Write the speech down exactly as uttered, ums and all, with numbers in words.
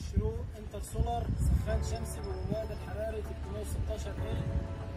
شروق انتر سولار سخان شمسي بمعدل حراري ثلاثمية وستاشر ايه